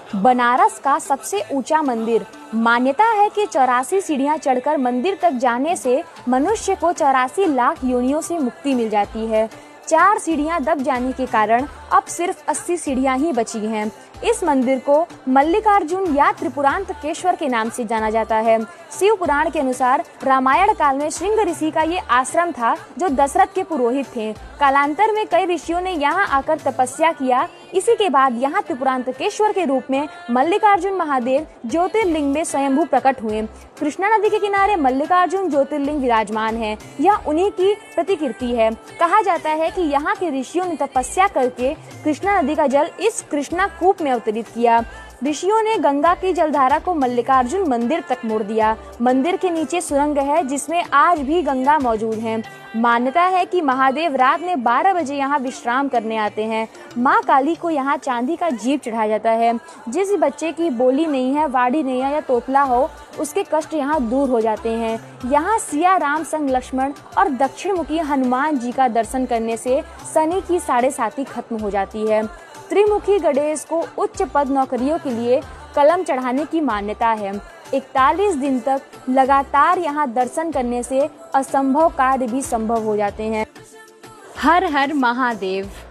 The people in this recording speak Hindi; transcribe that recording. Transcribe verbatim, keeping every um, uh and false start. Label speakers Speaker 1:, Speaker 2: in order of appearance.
Speaker 1: बनारस का सबसे ऊंचा मंदिर। मान्यता है कि चौरासी सीढ़ियां चढ़कर मंदिर तक जाने से मनुष्य को चौरासी लाख योनियों से मुक्ति मिल जाती है। चार सीढ़ियां दब जाने के कारण अब सिर्फ अस्सी सीढ़ियां ही बची हैं। इस मंदिर को मल्लिकार्जुन या त्रिपुरांतकेश्वर के नाम से जाना जाता है। शिव पुराण के अनुसार रामायण काल में श्रृंग ऋषि का ये आश्रम था, जो दशरथ के पुरोहित थे। कालांतर में कई ऋषियों ने यहाँ आकर तपस्या किया। इसी के बाद यहाँ त्रिपुरांतकेश्वर के रूप में मल्लिकार्जुन महादेव ज्योतिर्लिंग में स्वयंभू प्रकट हुए। कृष्णा नदी के किनारे मल्लिकार्जुन ज्योतिर्लिंग विराजमान है। यह उन्हीं की प्रतिकृति है। कहा जाता है कि यहाँ के ऋषियों ने तपस्या करके कृष्णा नदी का जल इस कृष्णा कूप में अवतरित किया। ऋषियों ने गंगा की जलधारा को मल्लिकार्जुन मंदिर तक मोड़ दिया। मंदिर के नीचे सुरंग है, जिसमें आज भी गंगा मौजूद है। मान्यता है कि महादेव रात में बारह बजे यहाँ विश्राम करने आते हैं। माँ काली को यहाँ चांदी का जीप चढ़ाया जाता है। जिस बच्चे की बोली नहीं है, वाड़ी नहीं है या तोतला हो, उसके कष्ट यहाँ दूर हो जाते हैं। यहाँ सिया राम संग लक्ष्मण और दक्षिण मुखी हनुमान जी का दर्शन करने से शनि की साढ़े साती खत्म हो जाती है। त्रिमुखी गणेश को उच्च पद नौकरियों के लिए कलम चढ़ाने की मान्यता है। इकतालीस दिन तक लगातार यहाँ दर्शन करने से असंभव कार्य भी संभव हो जाते हैं। हर हर महादेव।